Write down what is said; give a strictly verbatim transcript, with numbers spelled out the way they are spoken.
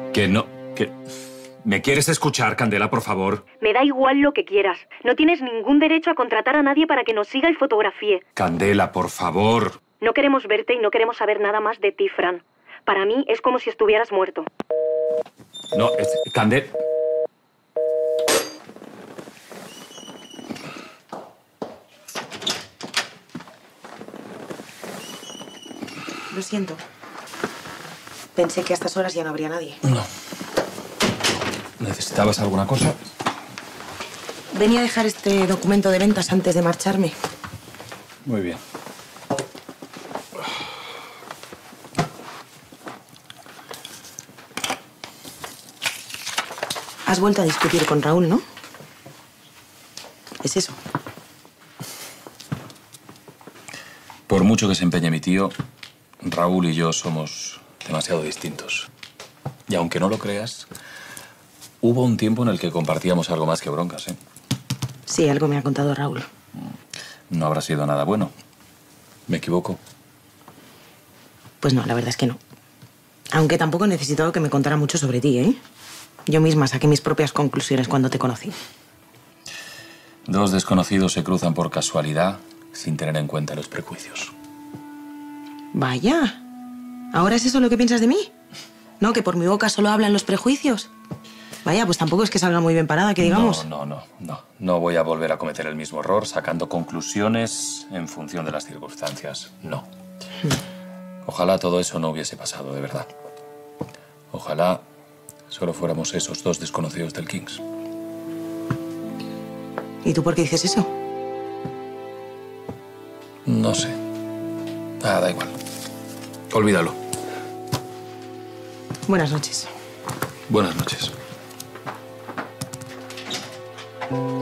Que no... que... ¿Me quieres escuchar, Candela, por favor? Me da igual lo que quieras. No tienes ningún derecho a contratar a nadie para que nos siga y fotografíe. Candela, por favor. No queremos verte y no queremos saber nada más de ti, Fran. Para mí es como si estuvieras muerto. No, es... Candela... Lo siento. Pensé que a estas horas ya no habría nadie. No. ¿Necesitabas alguna cosa? Venía a dejar este documento de ventas antes de marcharme. Muy bien. Has vuelto a discutir con Raúl, ¿no? Es eso. Por mucho que se empeñe mi tío, Raúl y yo somos demasiado distintos. Y aunque no lo creas, hubo un tiempo en el que compartíamos algo más que broncas, ¿eh? Sí, algo me ha contado Raúl. No habrá sido nada bueno. ¿Me equivoco? Pues no, la verdad es que no. Aunque tampoco he necesitado que me contara mucho sobre ti, ¿eh? Yo misma saqué mis propias conclusiones cuando te conocí. Dos desconocidos se cruzan por casualidad sin tener en cuenta los prejuicios. Vaya. ¿Ahora es eso lo que piensas de mí? ¿No? ¿Que por mi boca solo hablan los prejuicios? Vaya, pues tampoco es que salga muy bien parada, que digamos. No, no, no, no. No voy a volver a cometer el mismo error sacando conclusiones en función de las circunstancias. No. Ojalá todo eso no hubiese pasado, de verdad. Ojalá solo fuéramos esos dos desconocidos del Kings. ¿Y tú por qué dices eso? No sé. Ah, da igual. Olvídalo. Buenas noches. Buenas noches.